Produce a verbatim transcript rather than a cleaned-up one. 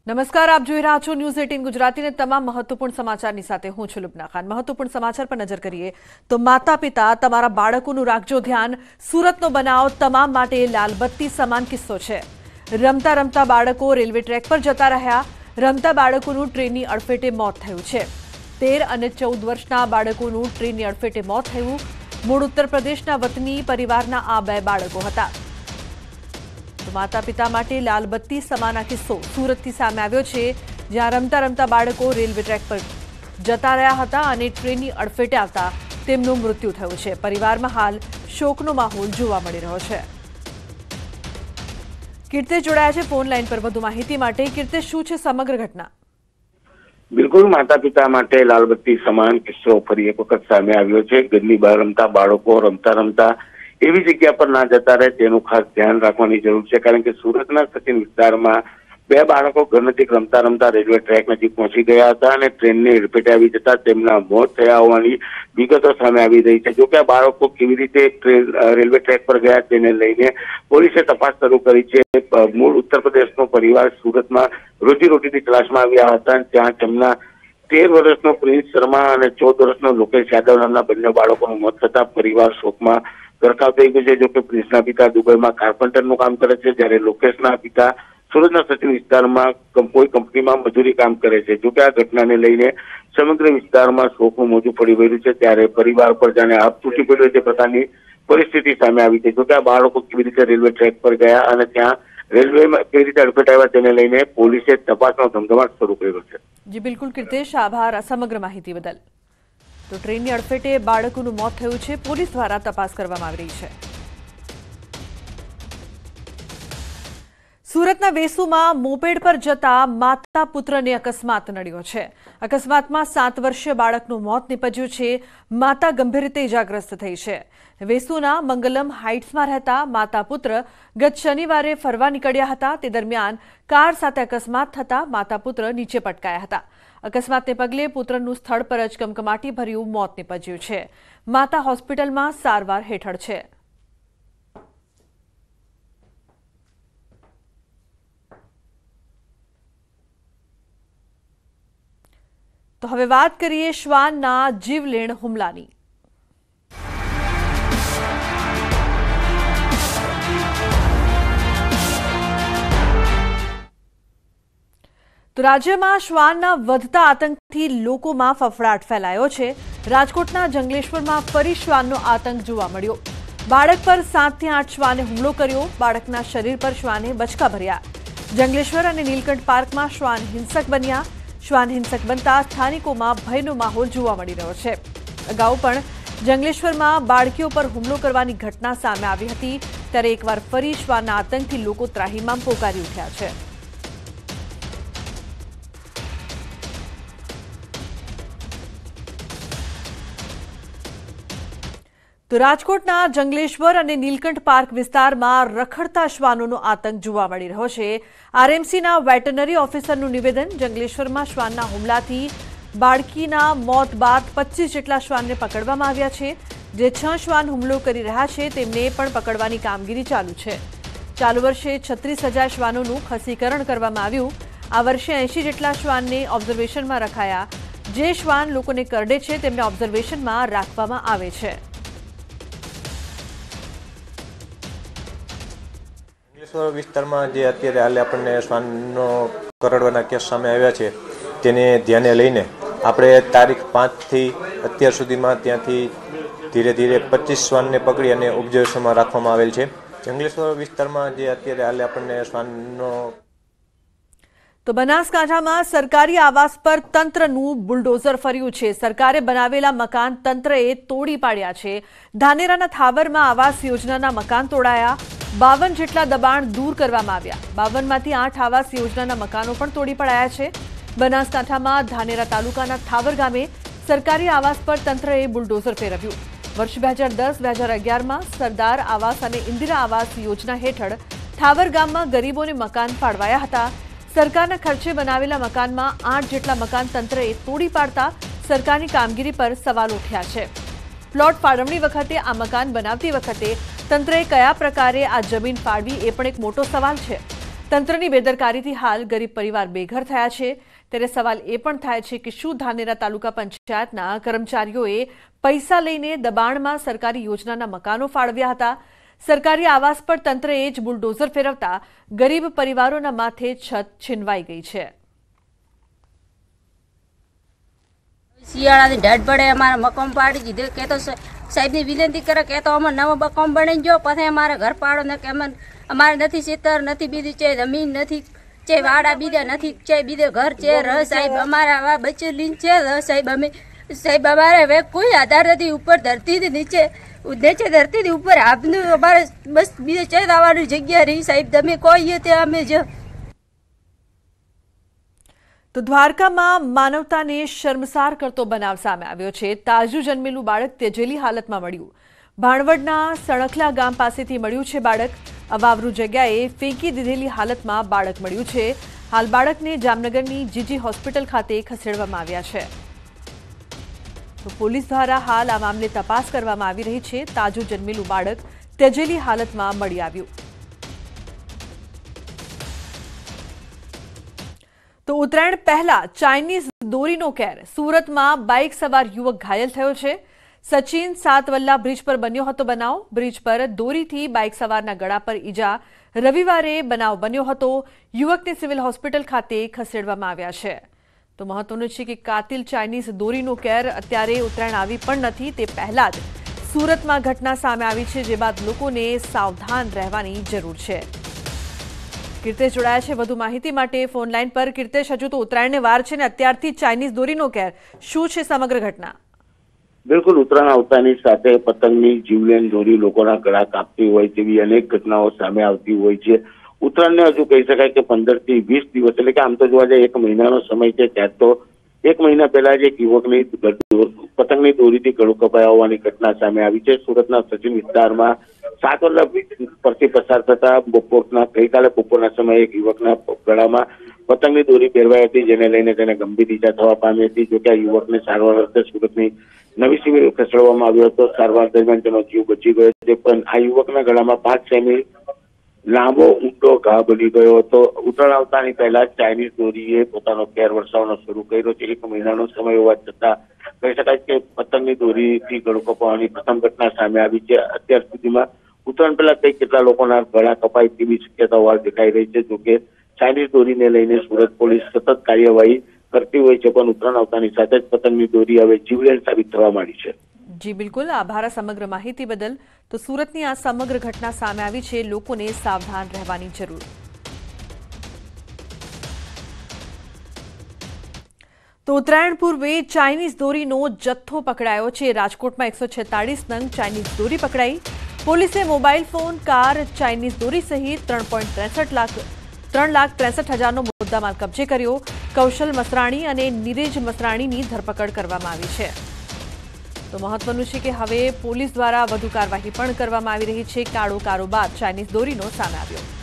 નમસ્કાર, આપ જોઈ રહ્યા છો ન્યૂઝ એટીન ગુજરાતીને તમામ મહત્વપૂર્ણ સમાચારની સાથે હું છું લુબના ખાન। મહત્વપૂર્ણ સમાચાર પર નજર કરીએ તો માતા પિતા તમારા બાળકોનું રાખજો ધ્યાન। સુરતનો બનાવ તમામ માટે લાલબત્તી સમાન કિસ્સો છે। રમતા રમતા બાળકો રેલવે ટ્રેક પર જતા રહ્યા। રમતા બાળકોનું ટ્રેનની અડફેટે મોત થયું છે। તેર અને ચૌદ વર્ષના બાળકોનું ટ્રેનની અડફેટે મોત થયું। મૂળ ઉત્તર પ્રદેશના વતની પરિવારના આ બે બાળકો હતા। માતા પિતા માટે લાલબત્તી સમાન આ કિસ્સો સુરતથી સામે આવ્યો છે, જ્યાં રમતા રમતા બાળકો રેલવે ટ્રેક પર જતા રહ્યા હતા અને ટ્રેનની અડફેટે આવતા તેમનું મૃત્યુ થયું છે। પરિવારમાં હાલ શોકનો માહોલ જોવા મળી રહ્યો છે। કીર્તિશ જોડાયા છે ફોન લાઈન પર વધુ માહિતી માટે। કીર્તિશ, શું છે સમગ્ર ઘટના? બિલકુલ, માતા પિતા માટે લાલબત્તી સમાન કિસ્સો ફરી એક વખત સામે આવ્યો છે। ઘરની બહાર રમતા બાળકો રમતા રમતા એવી જગ્યા પર ના જતા રહે તેનું ખાસ ધ્યાન રાખવાની જરૂર છે, કારણ કે સુરતના સચિન વિસ્તારમાં બે બાળકો ઘર નજીક રમતા રમતા રેલવે ટ્રેક નજીક પહોંચી ગયા હતા અને ટ્રેનની અડફેટે આવી જતા તેમના મોત થયા હોવાની વિગતો સામે આવી રહી છે। જોકે આ બાળકો કેવી રીતે ટ્રેન રેલવે ટ્રેક પર ગયા તેને લઈને પોલીસે તપાસ શરૂ કરી છે। મૂળ ઉત્તર પ્રદેશનો પરિવાર સુરતમાં રોજીરોટીની તલાશમાં આવ્યા હતા, ત્યાં તેમના તેર વર્ષનો પ્રિન્સ શર્મા અને ચૌદ વર્ષનો લોકેશ યાદવ નામના બંને બાળકોનું મોત થતા પરિવાર શોકમાં ગરકાવ થઈ ગયું છે। જો કે પ્રિન્સના પિતા દુબઈમાં કાર્પેન્ટરનું કામ કરે છે, જ્યારે લોકેશના પિતા સુરતના સચિન વિસ્તારમાં કોઈ કંપનીમાં મજૂરી કામ કરે છે। જો કે આ ઘટનાને લઈને સમગ્ર વિસ્તારમાં શોકનું મોજું પડી વળ્યું છે, ત્યારે પરિવાર પર જાણે આપ તૂટી પડ્યો તે પ્રકારની પરિસ્થિતિ સામે આવી છે। જો કે આ બાળકો કેવી રીતે રેલવે ટ્રેક પર ગયા અને ત્યાં રેલવેમાં કેવી રીતે અડફેટ આવ્યા તેને લઈને પોલીસે તપાસનો ધમધમાટ શરૂ કર્યો છે। જી બિલકુલ કીર્તિશ, આભાર આ સમગ્ર માહિતી બદલ। તો ટ્રેનની અડફેટે બાળકોનું મોત થયું છે। પોલીસ દ્વારા તપાસ કરવામાં આવી રહી છે। સુરતના વેસુમાં મોપેડ પર જતા માતા પુત્રને અકસ્માત નડ્યો છે। અકસ્માતમાં સાત વર્ષીય બાળકનું મોત નીપજ્યું છે। માતા ગંભીર રીતે ઇજાગ્રસ્ત થઈ છે। વેસુના મંગલમ હાઇટ્સમાં રહેતા માતા પુત્ર ગત શનિવારે ફરવા નીકળ્યા હતા। તે દરમિયાન કાર સાથે અકસ્માત થતા માતા પુત્ર નીચે પટકાયા હતા। અકસ્માતને પગલે પુત્રનું સ્થળ પર જ કમકમાટી ભર્યું મોત નીપજ્યું છે। માતા હોસ્પિટલમાં સારવાર હેઠળ છે। તો હવે વાત કરીએ શ્વાનના જીવલેણ હુમલાની। તો રાજ્યમાં શ્વાનના વધતા આતંકથી લોકોમાં ફફડાટ ફેલાયો છે। રાજકોટના જંગલેશ્વરમાં ફરી શ્વાનનો આતંક જોવા મળ્યો। બાળક પર સાતથી આઠ શ્વાને હુમલો કર્યો। બાળકના શરીર પર શ્વાને બચકા ભર્યા। જંગલેશ્વર અને નીલકંઠ પાર્કમાં શ્વાન હિંસક બન્યા। શ્વાન હિંસક બનતા સ્થાનિકોમાં ભયનો માહોલ જોવા મળી રહ્યો છે। અગાઉ પણ જંગલેશ્વરમાં બાળકીઓ પર હુમલો કરવાની ઘટના સામે આવી હતી, ત્યારે એકવાર ફરી શ્વાનના આતંકથી લોકો ત્રાહિમામ પોકારી ઉઠ્યા છે। તો રાજકોટના જંગલેશ્વર અને નીલકંઠ પાર્ક વિસ્તારમાં રખડતા શ્વાનોનો આતંક જોવા મળી રહ્યો છે। આરએમસીના વેટરનરી ઓફિસરનું નિવેદન, જંગલેશ્વરમાં શ્વાનના હુમલાથી બાળકીના મોત બાદ પચીસ જેટલા શ્વાનને પકડવામાં આવ્યા છે। જે છ શ્વાન હુમલો કરી રહ્યા છે તેમને પણ પકડવાની કામગીરી ચાલુ છે। ચાલુ વર્ષે છત્રીસ હજાર શ્વાનોનું ખસીકરણ કરવામાં આવ્યું। આ વર્ષે એંશી જેટલા શ્વાનને ઓબ્ઝર્વેશનમાં રખાયા। જે શ્વાન લોકોને કરડે છે તેમને ઓબ્ઝર્વેશનમાં રાખવામાં આવે છે। વિસ્તારમાં જે અત્યારે હાલે આપણને શ્વાનનો કરડવાના કેસ સામે આવ્યા છે તેને ધ્યાને લઈને આપણે તારીખ પાંચથી અત્યાર સુધીમાં ત્યાંથી ધીરે ધીરે પચીસ શ્વાનને પકડી અને ઓબ્ઝર્વેશનમાં રાખવામાં આવેલ છે। જંગલેશ્વર વિસ્તારમાં જે અત્યારે હાલે આપણને શ્વાનનો તો બનાસકાંઠામાં સરકારી આવાસ પર તંત્રનું બુલડોઝર ફર્યું છે। સરકારે બનાવેલા મકાન તંત્રએ તોડી પાડ્યા છે। ધાનેરાના થાવરમાં આવાસ યોજનાના મકાન તોડાયા। બાવન જેટલા દબાણ દૂર કરવામાં આવ્યા। બાવનમાંથી આઠ આવાસ યોજનાના મકાનો પણ તોડી પડાયા છે। બનાસકાંઠામાં ધાનેરા તાલુકાના થાવર ગામે સરકારી આવાસ પર તંત્રએ બુલડોઝર ફેરવ્યું। વર્ષ બે હજાર દસ બે હજાર અગિયારમાં સરદાર આવાસ અને ઇન્દિરા આવાસ યોજના હેઠળ થાવર ગામમાં ગરીબોને મકાન ફાળવાયા હતા। સરકારના ખર્ચે બનાવેલા મકાનમાં આઠ જેટલા મકાન તંત્રએ તોડી પાડતા સરકારની કામગીરી પર સવાલ ઉઠ્યા છે। પ્લોટ ફાળવણી વખતે આ મકાન બનાવતી વખતે તંત્રએ કયા પ્રકારે આ જમીન ફાળવી એ પણ એક મોટો સવાલ છે। તંત્રની બેદરકારીથી હાલ ગરીબ પરિવાર બેઘર થયા છે। ત્યારે સવાલ એ પણ થાય છે કે શું ધાનેરા તાલુકા પંચાયતના કર્મચારીઓએ પૈસા લઈને દબાણમાં સરકારી યોજનાના મકાનો ફાળવ્યા હતા? સરકારી આવાસ પર તંત્રએ જ બુલડોઝર ફેરવતા ગરીબ પરિવારોના માથે છત છીનવાઈ ગઈ છે। શિયાળાની ઢાઢ પડે અમારા મકાન પાડી દીધે કે તો સાહેબની વિનંતી કરે કે તો અમે નવો મકાન બની ગયો પછી અમારે ઘર પાડો ને કે અમે અમારે નથી ખેતર નથી બીજી છે જમીન નથી છે વાડા બીજા નથી છે બીજે ઘર છે ર સાહેબ અમારા બચ્ચે લીન છે ર સાહેબ અમે સાહેબ અમારે હવે કોઈ આધાર નથી ઉપર ધરતીથી નીચે નીચે ધરતીથી ઉપર આપનું અમારે બસ બીજે છે આવવાની જગ્યા રહી સાહેબ તમે કહીએ તે અમે જ। તો દ્વારકામાં માનવતાને શર્મસાર કરતો બનાવ સામે આવ્યો છે। તાજું જન્મેલું બાળક તેજેલી હાલતમાં મળ્યું। ભાણવડના સણખલા ગામ પાસેથી મળ્યું છે બાળક। અવાવરૂ જગ્યાએ ફેંકી દીધેલી હાલતમાં બાળક મળ્યું છે। હાલ બાળકને જામનગરની જીજી હોસ્પિટલ ખાતે ખસેડવામાં આવ્યા છે। તો પોલીસ દ્વારા હાલ આ મામલે તપાસ કરવામાં આવી રહી છે। તાજું જન્મેલું બાળક તેજેલી હાલતમાં મળી આવ્યું। તો ઉત્તરાયણ પહેલા ચાઇનીઝ દોરીનો કેર। સુરતમાં બાઇક સવાર યુવક ઘાયલ થયો છે। સચિન સાતવલ્લા બ્રિજ પર બન્યો હતો બનાવ। બ્રિજ પર દોરીથી બાઇક સવારના ગળા પર ઈજા। રવિવારે બનાવ બન્યો હતો। યુવકને સિવિલ હોસ્પિટલ ખાતે ખસેડવામાં આવ્યા છે। તો મહત્વનું છે કે કાતિલ ચાઇનીઝ દોરીનો કેર અત્યારે ઉત્તરાયણ આવી પણ નથી તે પહેલા જ સુરતમાં ઘટના સામે આવી છે, જે બાદ લોકોને સાવધાન રહેવાની જરૂર છે। કીર્તેશ જોડાયા છે વધુ માહિતી માટે ફોનલાઈન પર। કીર્તેશ, હજુ તો ઉત્તરાયણને વાર છે ને અત્યારથી ચાઇનીઝ દોરીનો કેર, શું છે સમગ્ર ઘટના? બિલકુલ, ઉત્તરાયણ આવતાની સાથે પતંગની જીવલેણ દોરી લોકોના ગળા કાપતી હોય તેવી અનેક ઘટનાઓ સામે આવતી હોય છે। ઉત્તરાયણને હજુ કહી શકાય કે પંદર થી વીસ દિવસ એટલે કે આમ તો જોવા જાય એક મહિનાનો સમય છે, ત્યાં તો એક મહિના પહેલા જ એક યુવકની પતંગની દોરીથી ગળું કપાયા હોવાની ઘટના સામે આવી છે। સુરતના સચિન વિસ્તારમાં સાતવલ્લા પરથી પસાર થતા બપોરના ગઈકાલે બપોરના સમયે એક યુવકના ગળામાં પતંગની દોરી પહેરવાઈ હતી, જેને લઈને તેને ગંભીર ઈજા થવા પામી હતી। જોકે આ યુવકને સારવાર અર્થે સુરતની નવી સિવિલ ખસેડવામાં આવ્યો હતો। સારવાર દરમિયાન તેનો જીવ બચી ગયો છે, પણ આ યુવકના ગળામાં પાંચ સેમી લાંબો ઊંડો ઘા બની ગયો હતો। ઉત્તરાયણ આવતાની પહેલા ચાઇનીઝ દોરીએ પોતાનો કેર વરસાવવાનો શરૂ કર્યો છે। એક મહિનાનો સમય હોવા છતાં કહી શકાય કે પતંગની દોરીથી ગળું કપાવાની પ્રથમ ઘટના સામે આવી છે। અત્યાર સુધીમાં ઉત્તરાયણ પહેલા કઈ કેટલા લોકોના ગળા કપાય તેવી શક્યતાઓ હાલ દેખાઈ રહી છે। જોકે ચાઇનીઝ દોરીને લઈને સુરત પોલીસ સતત કાર્યવાહી કરતી હોય છે, પણ ઉત્તરાયણ આવતાની સાથે જ પતંગની દોરી હવે જીવલેણ સાબિત થવા માંડી છે। જી બિલકુલ, આભાર સમગ્ર માહિતી બદલ। તો સુરતની આ સમગ્ર ઘટના સામે આવી છે, લોકોને સાવધાન રહેવાની જરૂર। તો ઉત્તરાયણ પૂર્વે ચાઇનીઝ દોરીનો જથ્થો પકડાયો છે। રાજકોટમાં એકસો છેતાળીસ નંગ ચાઇનીઝ દોરી પકડાઈ। પોલીસે મોબાઈલ ફોન, કાર, ચાઇનીઝ દોરી સહિત ત્રણ પોઈન્ટ ત્રેસઠ લાખ ત્રણ લાખ ત્રેસઠ હજારનો મુદ્દામાલ કબજે કર્યો। કૌશલ મસરાણી અને નીરજ મસરાણીની ધરપકડ કરવામાં આવી છે। તો મહત્વનું છે કે હવે પોલીસ દ્વારા વધુ કાર્યવાહી પણ કરવામાં આવી રહી છે। કાળો કારોબાર ચાઇનીઝ દોરીનો સામે આવ્યો।